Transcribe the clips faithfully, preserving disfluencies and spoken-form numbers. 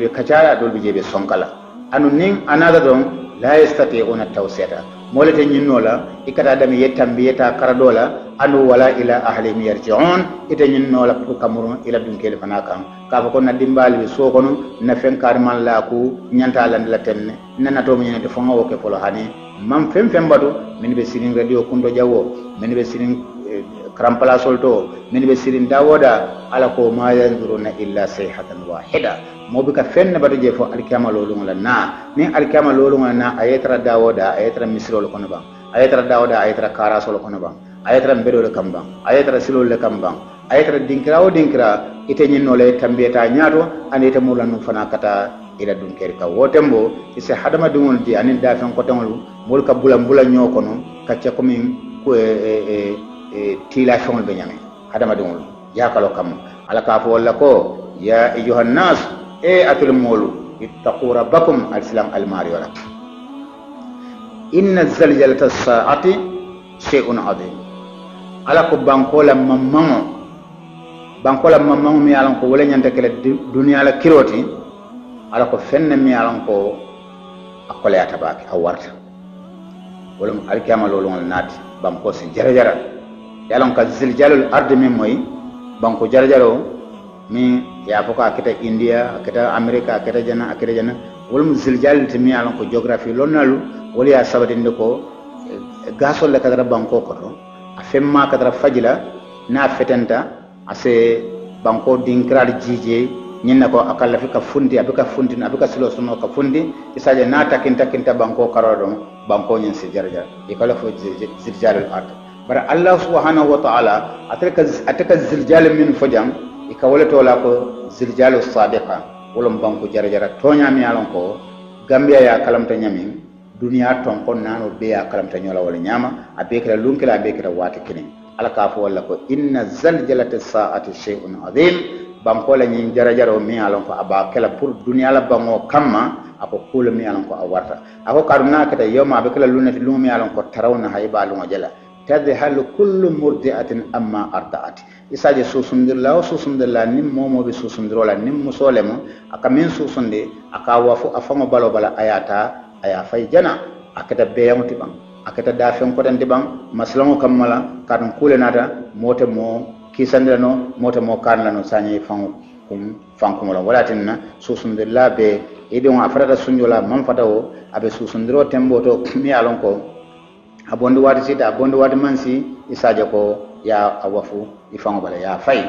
be kacala dol be jebe sonkala anu nin anada don la yastati'una tawsiyata molete nyinnola ikata dami yetambiyeta karadola anu wala ila ahlihim yarji'un ite nyinnola pour kamurun ila dunkele fanakan ka ko na dimbali be so kono na fen karman la ku nyanta lan la tenne nana to nyene de fonga woke polo hani mam fem fem badu min be sirin radio kundo jawo min be sirin krampala solto min be sirin dawoda ala ko ma yanzuruna illa sayhatan wahida mobi ka fenne badu je fo alkiyama lolum la na ni alkiyama lolum la na ayatra dawoda ayatra misrol kono ba ayatra dawoda ayatra karasol kono ba ayatra mbedol kamba ayatra silol le kamba ayatra dinkira o dinkira ite nyinno le tambeta nyaato ande ite mulanu fana kata ila dun keri ka wotembo ise hadama dungol di anin da fen ko tangolu mol ka bulam bulam nyokono kacce ko min ko e e tila fongol be nyame hadama dungol ya kalo kam ala ka fo wala ko ya ayyuhan nas e atul molu ittaqu rabbakum al-islam al-mari wala inna zalzalata as-sa'ati shay'un 'azim ala ko bankola mamamo bankola mamamo mi alan ko wala nyanta kala dunya la kiroti ala ko fenne mi alan ko akole atabaki awarta wala alkiyama lolu ngol nati banko si jara jara yalan ka ziljalul ardi min moy banko jara jaro mi ya foka akita India akita America akita jana akita jana wala mu ziljal timi alan ko geography lonnalu wala ya sabadinde ko gasol le kadara banko ko to afemma kadara fajila na fetenta ase banko dinkral jije nyinna ko akalla fika fundi abika fundi abika silo suno ka fundi isaje na takinta kinta banko karodo banko nyin si jarja ikala fo ziljalul ard bara Allah subhanahu wa ta'ala ataka ataka ziljal min fojam ikawole to la ko ziljalus sabiqa wolum banko jarjara tonya mi alon ko gambia ya kalamta nyamin duniya ton kon nano be ya kalamta nyola wala nyama abekira lunkila abekira wati kini alaka fo wala ko inna zaljalata sa'ati shay'un azim banko la nyin jarajaro mi alon ko aba kala pour duniya la bango kamma ako kula mi alon ko awarta ako karuna kata yoma abekala lunati lumi alon ko tarawna hayba lunga jala tadhhalu kullu murdi'atin amma arda'at isaje susundirla o susundirla nim momo be susundirola nim musolemo aka min susunde aka wafu afamo balo bala ayata aya fay jana akata beyamuti bang akata dafen ko dande bang maslamo kamala kan kule nata mota mo kisandira no mota mo kanla no sanye fangu kum fangu mo wala tinna susundirla be edon afrata sunjola man fatawo abe susundiro tembo to mi alon ko abondo wati sita abondo wati mansi isaje ko ya awafu ifango bala ya fay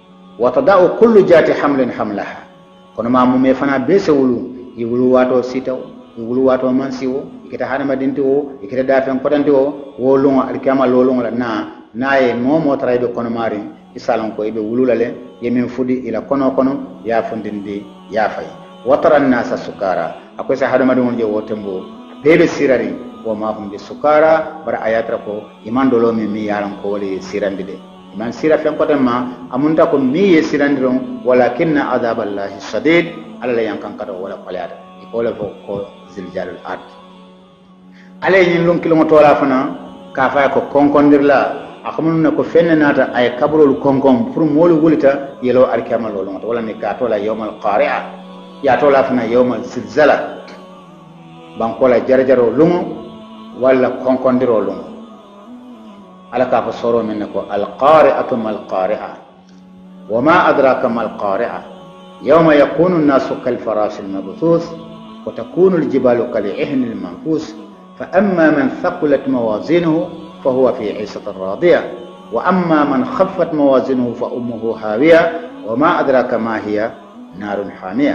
wa tada'u kullu jati hamlin hamlaha kono ma mu me fana be sewulu yiwulu wato sita yiwulu wato mansi wo ikita hana madinti wo ikita dafen kodanti wo wo lungo alkiyama lolungo la na naye momo taraybe kono mari isalon ko ibe wululale yemin fudi ila kono kono ya fundindi ya fay wa taran nasa sukara akoy sa hada madum je wotembo bebe sirari wa ma hum bisukara bara ayatra ko iman dolo mi mi yaran ko wali sirandi de man sira fen ko ma amunta ko mi ye sirandiron walakinna azaballahi sadid ala la yankan kado wala qalada ko la ko ziljalul ard ale nyin lon kilo motola fana ka fa ko konkondirla akamunna ko fenne nata ay kabrol konkon pour molu wulita yelo alkiyama lolo wala ni ka tola yawmal qari'a ya tola fana yawmal zilzala bankola jarjaro lumo wala konkondiro lumo ala ka fa soro men ko al qari'atu mal qari'a wama adraka mal qari'a yawma yakunu an-nasu kal farash al mabthus wa takunu al jibalu kal ihn al manfus fa amma man thaqulat mawazinuhu fa huwa fi 'ishatin radiyah wa amma man khaffat mawazinuhu fa ummuhu hawiyah wama adraka ma hiya narun hamiyah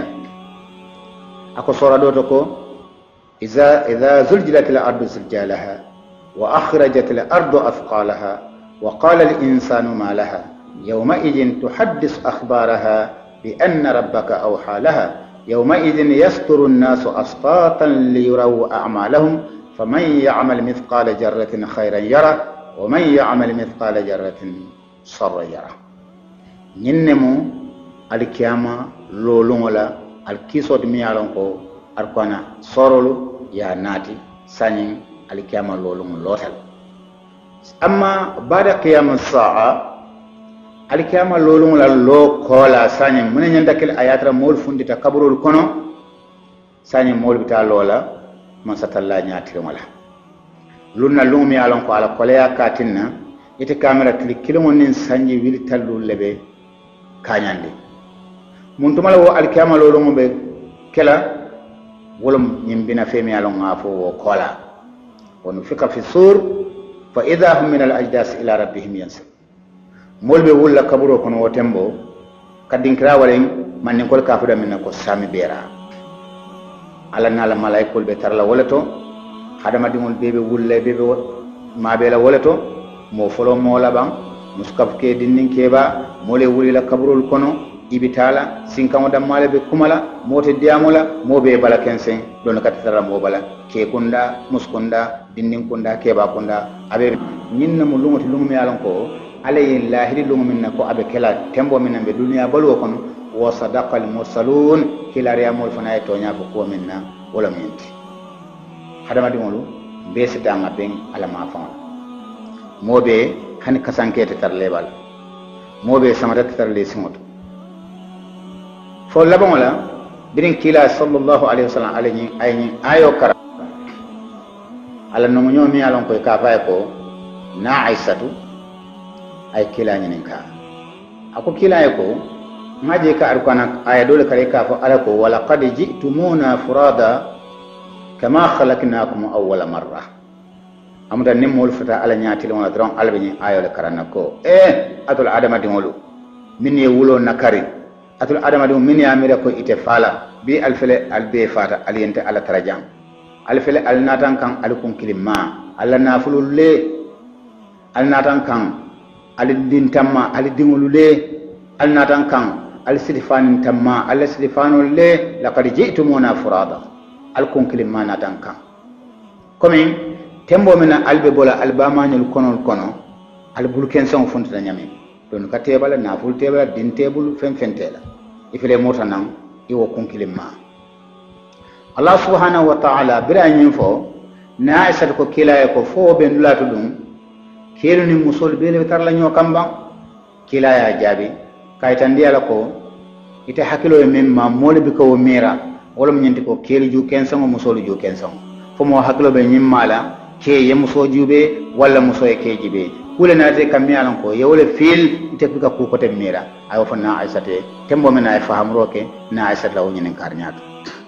ako soro do ko إذا إذا زلزلت الأرض زلزالها وأخرجت الأرض أثقالها وقال الإنسان ما لها يومئذ تحدث أخبارها بأن ربك أوحى لها يومئذ يصدر الناس أشتاتا ليروا أعمالهم فمن يعمل مثقال ذرة خيرا يره ومن يعمل مثقال ذرة شرا يره ننمو الكيامة لولولا الكيسود ميالونكو arkwana sorolu ya nati sanyin alkiyama lolum lotal amma bada qiyam as-sa'a alkiyama lolum la lo kola sanye mun nyanda kel ayatra mol fundita kaburul kono sanye mol bita lola man satalla nyaati wala lunna lumi alon ko ala kolya katinna ite kamera klik kilon nin sanye wili tallu lebe kanyande mun tumala wo alkiyama lolum be kela wolum nyimbina femi alon ngafo wo kola wonu fika fi sur fa idha hum min al ajdas ila rabbihim yansur molbe wulla kaburo kono wo tembo kadinkira walen man kol kafuda min ko sami bera ala nala malaikol be tarla wolato hadama dimol bebe wulle bebe mabe la wolato mo folo mo laban muskaf ke dinnin keba mole wulila kaburol kono ibitala sinkamo dammale be kumala mote diamola mobe bala kensen don katara mo bala ke kunda muskunda dinnin kunda keba kunda abe nyinna mo lumoti lummi alon ko alayhi lahiri luminna ko abe kala tembo minna be dunya balwo kono wa sadaqal mursalun kila riyamul fana to nya ko minna wala minti hadama dimolu be sidanga ben ala ma fon mobe hani kasankete tar lebal mobe samata tar le simoto fo labon wala birin kila sallallahu alaihi wasallam alayhi ayni ayo kara ala no nyomi alon ko ka fay ko na aisatu ay kila nyinin ka ako kila yako ngaje ka arkana aya dole kare ka fa alako wala qad ji'tumuna furada kama khalaqnakum awwala marra amda nimol fata ala nyaati wala dron albani ayo le karana ko eh atul adama dimolu min ye wulo nakari atul adama dum min ya mira ko ite fala bi alfele albe fata aliyente ala tarajam alfele alnatan kan alkun kilimma alla nafulul le alnatan kan alidin tamma alidingulu le alnatan kan alsidfanin tamma alsidfanul le laqad ji'tumuna furada alkun kilimma natan kan komi tembo mena albe bola albamanyul konol kono albulken son fonta nyame don ka tebala naful tebala din tebul fen fentela ifele mota nan iwo kun kilimma Allah subhanahu wa ta'ala biranyin fo na aisha ko kila ko fo ben latu dum kelu ni musol bele tar la nyo kamba kila ya jabi kaytan diala ko ite hakilo e memma mole bi ko mira wala nyenti ko kelu ju kensan musol ju kensan fo mo hakilo be nyimmala ke ye muso jube wala muso e ke jibe kule na te kamiyalan ko yewle fil ite fika ku ko te mira ayo fa na aisha te tembo mena ay fahamro ke na aisha law nyinen karnyato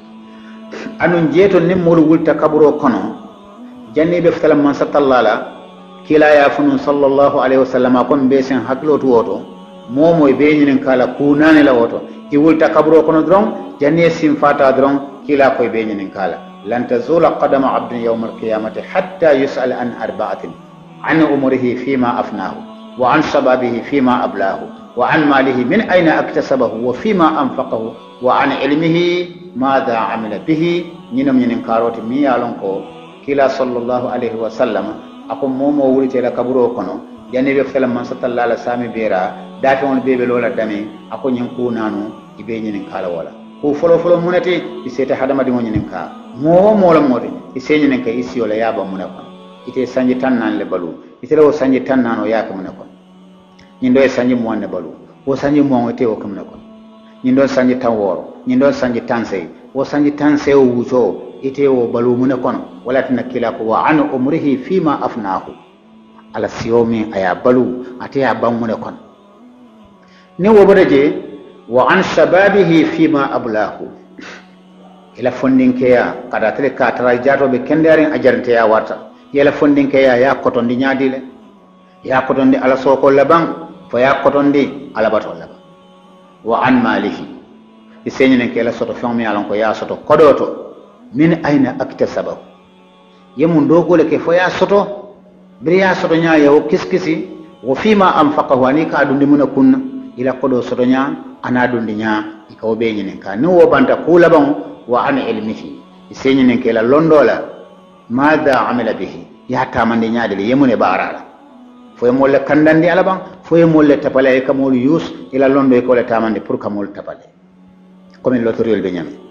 anun jeto nim mol wulta kaburo kono janni be fitalam man satallala kila ya funun sallallahu alaihi wasallam kon be sen haklo to woto momo be nyinen kala kunane la woto ki wulta kaburo kono dron janni sim fata dron kila ko be nyinen kala lan tazula qadama abdin yawm alqiyamati hatta yus'al an arba'atin an umrihi fima afnahu wa an shababihi fima ablahu wa an malihi min ayna aktasabahu wa fima anfaqahu wa an ilmihi madha amila bihi ñinom ñinin karoti mi yalon ko kila sallallahu alaihi wa sallam ako momo wulite la kaburo kono janni be felam man sallallahu alaihi sami bera dafi on bebe lola dami ako ñin ku nanu ibe ñinin kala wala ko folo folo munati isete hadama di mo ñinin ka mo mo la modi ise ñinin ka isi wala yaba mun ko ite sanji tan nan le balu ite lo sanji tan nano yaka mun ko ñin do sanji mo ne balu o sanji mo ite o kam ne ko ñin do sanji tan woro ñin do sanji tan sey o sanji tan sey o wuto ite o balu mun ko wala tan kila ko wa an umrihi fima afnahu ala siyomi aya balu ate ya ban mun ko ni wo bodaje wa an shababihi fima ablahu ila fondinkeya kada tele ka tara jato be kendari ajarante ya warta yela fondinkeya ya kotondi nyaadile ya kotondi ala soko laban fa ya kotondi ala bato laban wa an malihi isenyene ke la soto fami alon ko ya soto kodoto min aina aktasabahu yemun dogole ke fo ya soto briya soto nya yaw kiskisi wa fima anfaqahu ani ka dundi mun kunna ila kodo soto nya ana dundi nya ikaw be nyene ka no banta kula ban wa an ilmihi isenyene ke la londola madha amila bihi ya tamande nyaade yemune barala foye molle kandandi ala ban foye molle tapale e kamol yus ila londo e ko le tamande pour kamol tapale comme lotoriol be nyame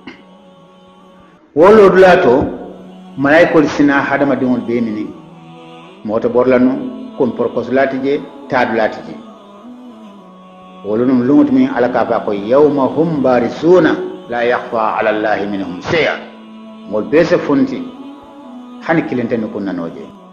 wolo dulato malaikol sina hadama dingol be mini moto borlano kon porkos latije taadu latije wolunum luŋoto min ala ka fa ko yawma hum barisuna la yakhfa ala allahi minhum shay'a ngol be se funti hani kilinteni kunnanoje